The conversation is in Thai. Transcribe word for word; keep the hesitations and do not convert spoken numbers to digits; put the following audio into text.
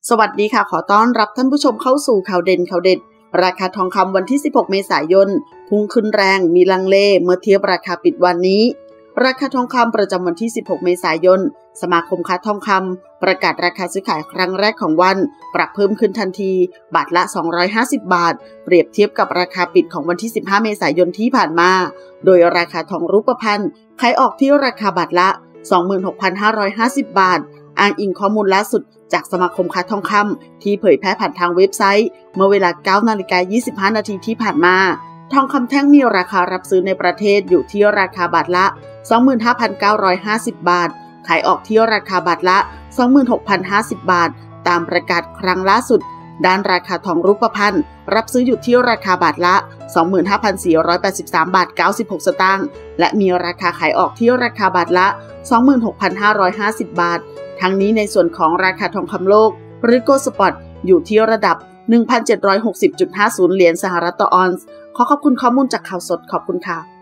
สวัสดีค่ะขอต้อนรับท่านผู้ชมเข้าสู่ข่าวเด่นข่าวเด็ดราคาทองคำวันที่สิบหกเมษายนพุ่งขึ้นแรงมีลังเลเมื่อเทียบราคาปิดวันนี้ราคาทองคำประจำวันที่สิบหกเมษายนสมาคมค้าทองคำประกาศราคาซื้อขายครั้งแรกของวันปรับเพิ่มขึ้นทันทีบาทละสองร้อยห้าสิบบาทเปรียบเทียบกับราคาปิดของวันที่สิบห้าเมษายนที่ผ่านมาโดยราคาทองรูปพรรณขายออกที่ราคาบาทละ สองหมื่นหกพันห้าร้อยห้าสิบ บาทอ้างอิงข้อมูลล่าสุดจากสมาคมค้าทองคำที่เผยแพร่ผ่านทางเว็บไซต์เมื่อเวลา เก้านาฬิกายี่สิบห้านาทีที่ผ่านมาทองคำแท่งมีราคารับซื้อในประเทศอยู่ที่ราคาบาทละ สองหมื่นห้าพันเก้าร้อยห้าสิบ บาทขายออกที่ราคาบาทละ สองหมื่นหกพันห้าสิบ บาทตามประกาศครั้งล่าสุดด้านราคาทองรูปพรรณรับซื้ออยู่ที่ราคาบาทละ สองหมื่นห้าพันสี่ร้อยแปดสิบสาม บาท เก้าสิบหก สตางค์และมีราคาขายออกที่ราคาบาทละ สองหมื่นหกพันห้าร้อยห้าสิบ บาททั้งนี้ในส่วนของราคาทองคำโลกหรือโกลด์สปอตอยู่ที่ระดับ หนึ่งพันเจ็ดร้อยหกสิบจุดห้าศูนย์ เหรียญสหรัฐต่อออนซ์ขอขอบคุณข้อมูลจากข่าวสดขอบคุณค่ะ